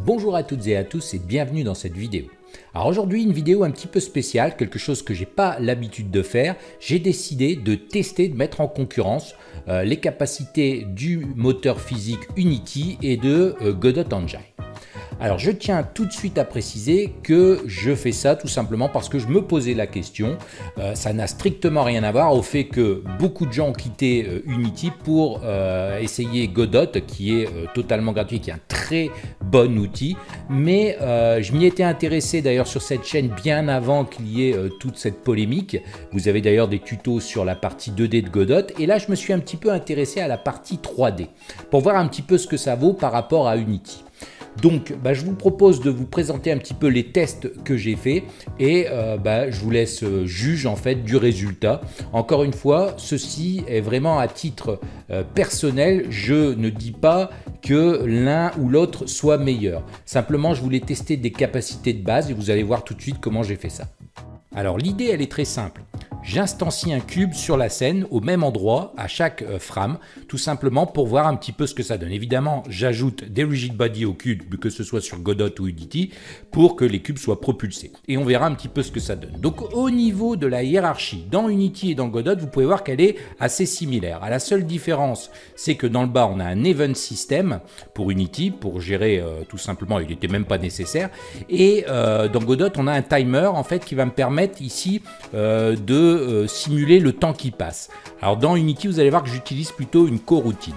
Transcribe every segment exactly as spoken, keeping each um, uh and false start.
Bonjour à toutes et à tous et bienvenue dans cette vidéo. Alors aujourd'hui une vidéo un petit peu spéciale, quelque chose que j'ai pas l'habitude de faire. J'ai décidé de tester, de mettre en concurrence euh, les capacités du moteur physique Unity et de euh, Godot Engine. Alors je tiens tout de suite à préciser que je fais ça tout simplement parce que je me posais la question, euh, ça n'a strictement rien à voir au fait que beaucoup de gens ont quitté euh, Unity pour euh, essayer Godot qui est euh, totalement gratuit, qui est un très bon outil, mais euh, je m'y étais intéressé d'ailleurs sur cette chaîne bien avant qu'il y ait euh, toute cette polémique. Vous avez d'ailleurs des tutos sur la partie deux D de Godot et là je me suis un petit peu intéressé à la partie trois D pour voir un petit peu ce que ça vaut par rapport à Unity. Donc bah, je vous propose de vous présenter un petit peu les tests que j'ai fait et euh, bah, je vous laisse juge en fait du résultat. Encore une fois, ceci est vraiment à titre euh, personnel, je ne dis pas que l'un ou l'autre soit meilleur. Simplement je voulais tester des capacités de base et vous allez voir tout de suite comment j'ai fait ça. Alors l'idée elle est très simple. J'instancie un cube sur la scène au même endroit à chaque euh, frame, tout simplement pour voir un petit peu ce que ça donne. Évidemment, j'ajoute des rigid body au cube, que ce soit sur Godot ou Unity, pour que les cubes soient propulsés. Et on verra un petit peu ce que ça donne. Donc au niveau de la hiérarchie, dans Unity et dans Godot, vous pouvez voir qu'elle est assez similaire. À la seule différence, c'est que dans le bas, on a un event system pour Unity, pour gérer euh, tout simplement, il n'était même pas nécessaire. Et euh, dans Godot, on a un timer en fait qui va me permettre ici euh, de Euh, simuler le temps qui passe. Alors dans Unity, vous allez voir que j'utilise plutôt une coroutine.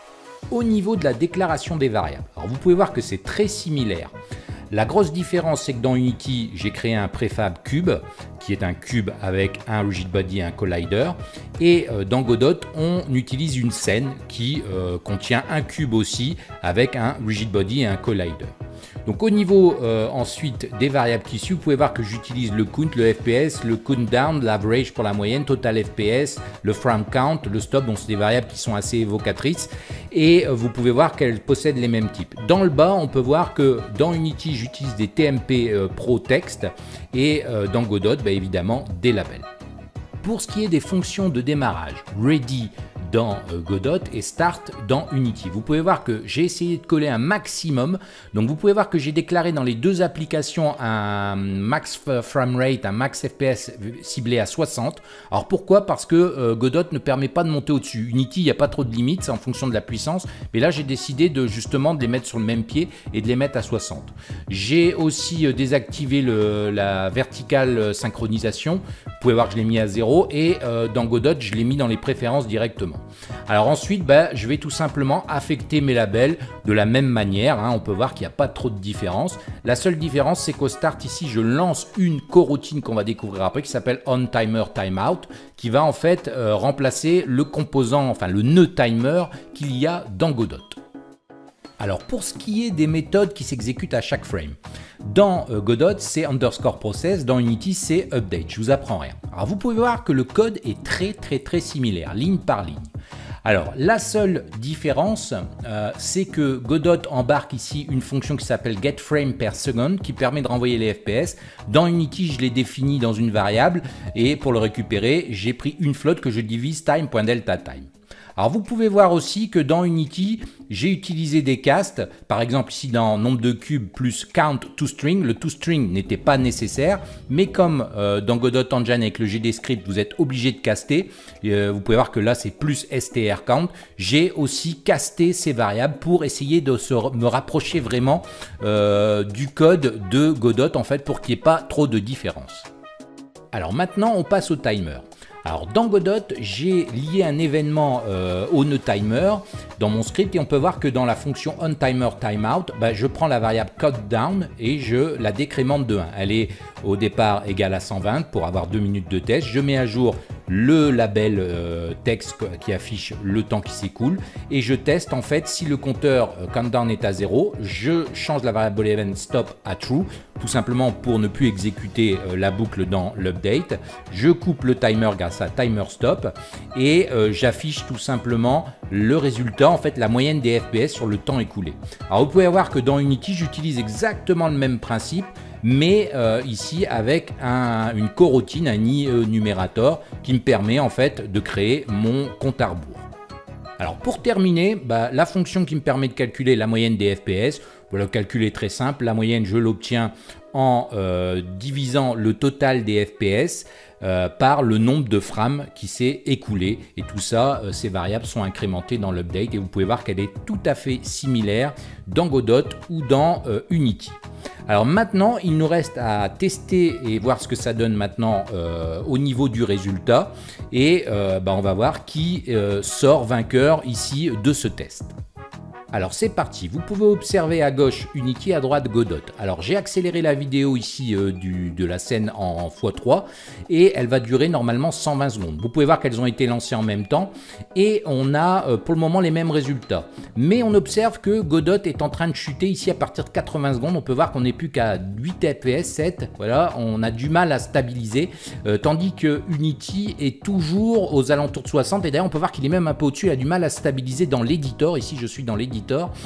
Au niveau de la déclaration des variables, alors vous pouvez voir que c'est très similaire. La grosse différence, c'est que dans Unity, j'ai créé un préfab cube, qui est un cube avec un rigid body et un collider. Et euh, dans Godot, on utilise une scène qui euh, contient un cube aussi, avec un rigid body et un collider. Donc au niveau euh, ensuite des variables qui suivent, vous pouvez voir que j'utilise le count, le F P S, le countdown, l'average pour la moyenne, total F P S, le frame count, le stop, bon c'est des variables qui sont assez évocatrices et euh, vous pouvez voir qu'elles possèdent les mêmes types. Dans le bas, on peut voir que dans Unity, j'utilise des T M P euh, Pro Text et euh, dans Godot, bah, évidemment, des labels. Pour ce qui est des fonctions de démarrage, ready dans Godot et Start dans Unity. Vous pouvez voir que j'ai essayé de coller un maximum. Donc vous pouvez voir que j'ai déclaré dans les deux applications un max frame rate, un max F P S ciblé à soixante. Alors pourquoi? Parce que euh, Godot ne permet pas de monter au-dessus. Unity, il n'y a pas trop de limites, c'est en fonction de la puissance. Mais là, j'ai décidé de justement de les mettre sur le même pied et de les mettre à soixante. J'ai aussi euh, désactivé le, la verticale synchronisation. Vous pouvez voir que je l'ai mis à zéro et euh, dans Godot, je l'ai mis dans les préférences directement. Alors ensuite, bah, je vais tout simplement affecter mes labels de la même manière. Hein. On peut voir qu'il n'y a pas trop de différence. La seule différence, c'est qu'au start ici, je lance une coroutine qu'on va découvrir après qui s'appelle onTimerTimeout, qui va en fait euh, remplacer le composant, enfin le nœud timer qu'il y a dans Godot. Alors pour ce qui est des méthodes qui s'exécutent à chaque frame, dans euh, Godot c'est underscore process, dans Unity c'est update, je vous apprends rien. Alors vous pouvez voir que le code est très très très similaire, ligne par ligne. Alors la seule différence euh, c'est que Godot embarque ici une fonction qui s'appelle getFramePerSecond qui permet de renvoyer les F P S. Dans Unity je l'ai défini dans une variable et pour le récupérer j'ai pris une flotte que je divise time.deltaTime. Alors vous pouvez voir aussi que dans Unity, j'ai utilisé des castes, par exemple ici dans nombre de cubes plus count toString, le toString n'était pas nécessaire, mais comme euh, dans Godot Engine avec le G D Script, vous êtes obligé de caster, euh, vous pouvez voir que là c'est plus strcount, j'ai aussi casté ces variables pour essayer de se, me rapprocher vraiment euh, du code de Godot en fait pour qu'il n'y ait pas trop de différence. Alors maintenant on passe au timer. Alors dans Godot, j'ai lié un événement euh, au nœud timer dans mon script et on peut voir que dans la fonction onTimerTimeout, bah, je prends la variable countdown et je la décrémente de un. Elle est au départ égale à cent vingt pour avoir deux minutes de test. Je mets à jour le label euh, texte qui affiche le temps qui s'écoule et je teste en fait si le compteur euh, countdown est à zéro, je change la variable event stop à true tout simplement pour ne plus exécuter euh, la boucle dans l'update. Je coupe le timer grâce à timer stop et euh, j'affiche tout simplement le résultat, en fait la moyenne des F P S sur le temps écoulé. Alors vous pouvez voir que dans Unity j'utilise exactement le même principe mais euh, ici avec un, une coroutine, un i numérator qui me permet en fait de créer mon compte à rebours. Alors pour terminer, bah, la fonction qui me permet de calculer la moyenne des F P S, Le calcul est très simple, la moyenne je l'obtiens en euh, divisant le total des F P S euh, par le nombre de frames qui s'est écoulé. Et tout ça, euh, ces variables sont incrémentées dans l'update et vous pouvez voir qu'elle est tout à fait similaire dans Godot ou dans euh, Unity. Alors maintenant, il nous reste à tester et voir ce que ça donne maintenant euh, au niveau du résultat. Et euh, bah, on va voir qui euh, sort vainqueur ici de ce test. Alors c'est parti, vous pouvez observer à gauche Unity, à droite Godot. Alors j'ai accéléré la vidéo ici euh, du, de la scène en fois trois et elle va durer normalement cent vingt secondes. Vous pouvez voir qu'elles ont été lancées en même temps et on a euh, pour le moment les mêmes résultats. Mais on observe que Godot est en train de chuter ici à partir de quatre-vingts secondes. On peut voir qu'on n'est plus qu'à huit F P S, sept, voilà, on a du mal à stabiliser. Euh, tandis que Unity est toujours aux alentours de soixante et d'ailleurs on peut voir qu'il est même un peu au-dessus, il a du mal à stabiliser dans l'éditeur. Ici je suis dans l'éditeur.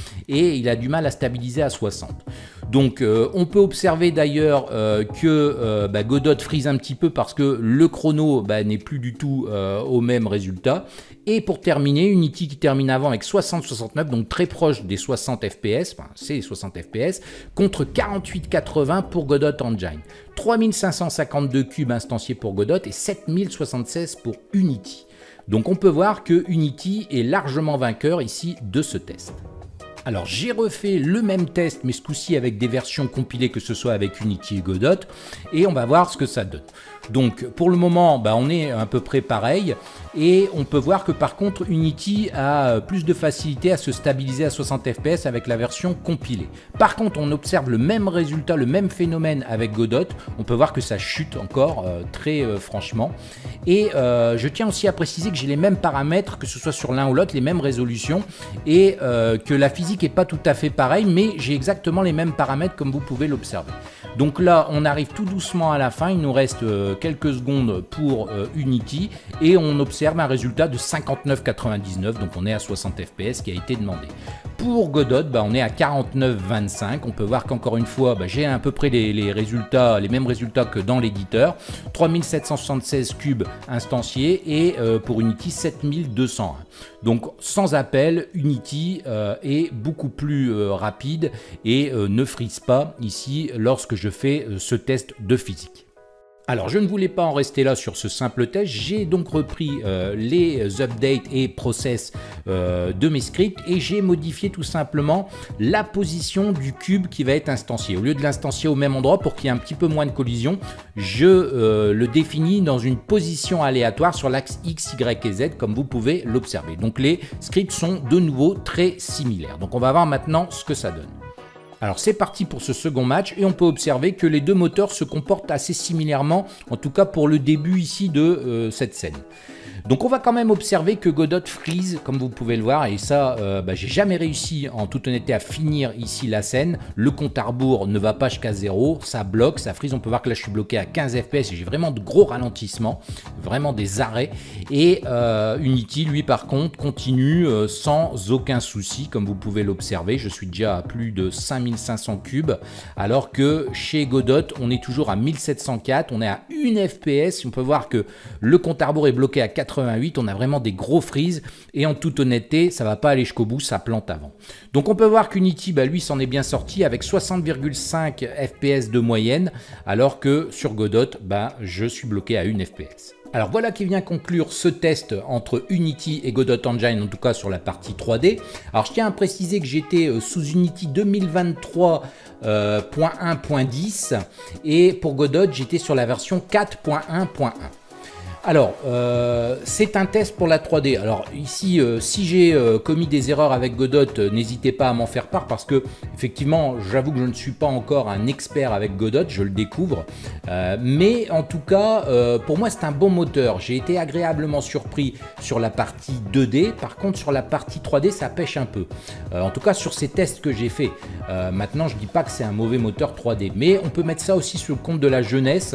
Et il a du mal à stabiliser à soixante. Donc euh, on peut observer d'ailleurs euh, que euh, bah, Godot freeze un petit peu parce que le chrono bah, n'est plus du tout euh, au même résultat. Et pour terminer, Unity qui termine avant avec soixante soixante-neuf, donc très proche des soixante F P S, enfin c'est les soixante F P S, contre quarante-huit quatre-vingts pour Godot Engine. trois mille cinq cent cinquante-deux cubes instanciés pour Godot et sept mille soixante-seize pour Unity. Donc on peut voir que Unity est largement vainqueur ici de ce test. Alors j'ai refait le même test mais ce coup-ci avec des versions compilées, que ce soit avec Unity et Godot, et on va voir ce que ça donne. Donc pour le moment bah, on est à peu près pareil et on peut voir que par contre Unity a plus de facilité à se stabiliser à soixante F P S avec la version compilée. Par contre on observe le même résultat, le même phénomène avec Godot, on peut voir que ça chute encore euh, très euh, franchement. Et euh, je tiens aussi à préciser que j'ai les mêmes paramètres, que ce soit sur l'un ou l'autre, les mêmes résolutions, et euh, que la physique n'est pas tout à fait pareille, mais j'ai exactement les mêmes paramètres comme vous pouvez l'observer. Donc là on arrive tout doucement à la fin, il nous reste euh, quelques secondes pour euh, Unity et on observe un résultat de cinquante-neuf quatre-vingt-dix-neuf, donc on est à soixante F P S qui a été demandé. Pour Godot, bah, on est à quarante-neuf vingt-cinq, on peut voir qu'encore une fois bah, j'ai à peu près les, les résultats, les mêmes résultats que dans l'éditeur, trois mille sept cent soixante-seize cubes instanciés et euh, pour Unity sept mille deux cent un. Donc sans appel, Unity euh, est beaucoup plus euh, rapide et euh, ne freeze pas ici lorsque je fais euh, ce test de physique. Alors je ne voulais pas en rester là sur ce simple test, j'ai donc repris euh, les updates et process euh, de mes scripts et j'ai modifié tout simplement la position du cube qui va être instancié. Au lieu de l'instancier au même endroit pour qu'il y ait un petit peu moins de collision, je euh, le définis dans une position aléatoire sur l'axe X, Y et Z comme vous pouvez l'observer. Donc les scripts sont de nouveau très similaires. Donc on va voir maintenant ce que ça donne. Alors c'est parti pour ce second match et on peut observer que les deux moteurs se comportent assez similairement, en tout cas pour le début ici de euh, cette scène. Donc on va quand même observer que Godot freeze comme vous pouvez le voir et ça euh, bah, j'ai jamais réussi en toute honnêteté à finir ici la scène. Le compte à rebours ne va pas jusqu'à zéro, ça bloque, ça freeze. On peut voir que là je suis bloqué à quinze F P S et j'ai vraiment de gros ralentissements, vraiment des arrêts. Et euh, Unity lui par contre continue euh, sans aucun souci comme vous pouvez l'observer. Je suis déjà à plus de cinq mille cinq cents cubes alors que chez Godot on est toujours à mille sept cent quatre, on est à une F P S. On peut voir que le compte à rebours est bloqué à quatre-vingt-huit, on a vraiment des gros freezes et en toute honnêteté ça va pas aller jusqu'au bout, ça plante avant. Donc on peut voir qu'Unity bah, lui s'en est bien sorti avec soixante virgule cinq F P S de moyenne alors que sur Godot bah, je suis bloqué à une F P S. Alors voilà qui vient conclure ce test entre Unity et Godot Engine, en tout cas sur la partie trois D. Alors je tiens à préciser que j'étais sous Unity deux mille vingt-trois point un point dix et pour Godot j'étais sur la version quatre point un point un. Alors, euh, c'est un test pour la trois D. Alors ici, euh, si j'ai euh, commis des erreurs avec Godot, euh, n'hésitez pas à m'en faire part parce que effectivement, j'avoue que je ne suis pas encore un expert avec Godot, je le découvre. Euh, mais en tout cas, euh, pour moi, c'est un bon moteur. J'ai été agréablement surpris sur la partie deux D. Par contre, sur la partie trois D, ça pêche un peu. Euh, en tout cas, sur ces tests que j'ai fait. Euh, maintenant, je ne dis pas que c'est un mauvais moteur trois D, mais on peut mettre ça aussi sur le compte de la jeunesse.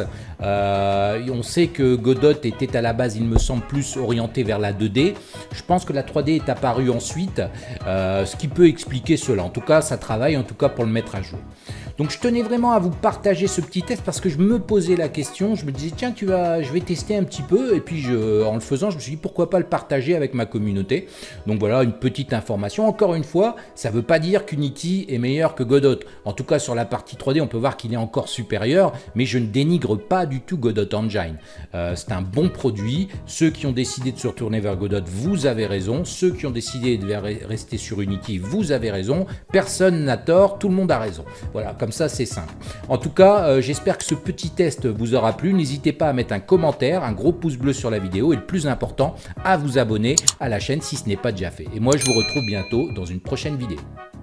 Euh, on sait que Godot est était à la base, il me semble, plus orienté vers la deux D. Je pense que la trois D est apparue ensuite, euh, ce qui peut expliquer cela. En tout cas, ça travaille, en tout cas pour le mettre à jour. Donc je tenais vraiment à vous partager ce petit test parce que je me posais la question, je me disais tiens tu vas, je vais tester un petit peu et puis je, en le faisant je me suis dit pourquoi pas le partager avec ma communauté. Donc voilà une petite information. Encore une fois, ça ne veut pas dire qu'Unity est meilleur que Godot. En tout cas sur la partie trois D on peut voir qu'il est encore supérieur, mais je ne dénigre pas du tout Godot Engine. Euh, c'est un bon produit. Ceux qui ont décidé de se retourner vers Godot, vous avez raison. Ceux qui ont décidé de rester sur Unity, vous avez raison. Personne n'a tort, tout le monde a raison. Voilà, comme ça c'est simple. En tout cas, euh, j'espère que ce petit test vous aura plu. N'hésitez pas à mettre un commentaire, un gros pouce bleu sur la vidéo et le plus important, à vous abonner à la chaîne si ce n'est pas déjà fait. Et moi je vous retrouve bientôt dans une prochaine vidéo.